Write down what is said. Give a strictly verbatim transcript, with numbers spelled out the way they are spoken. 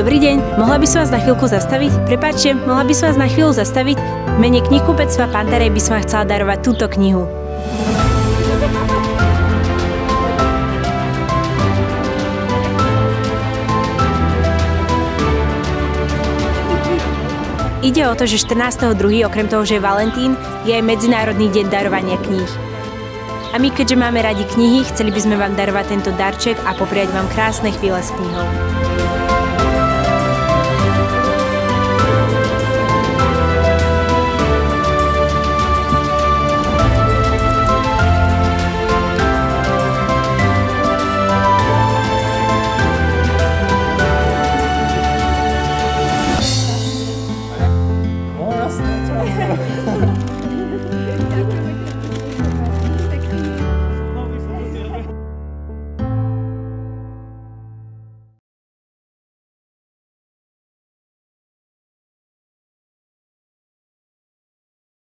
Dobrý deň, mohla by som vás na chvíľku zastaviť? Prepáčte, mohla by som vás na chvíľu zastaviť? V mene knihkupectva Pantarej by som vám chcela darovať túto knihu. Ide o to, že štrnásteho druhého okrem toho, že je Valentín, je aj Medzinárodný deň darovania kníh. A my, keďže máme radi knihy, chceli by sme vám darovať tento darček a popriať vám krásne chvíle s knihou.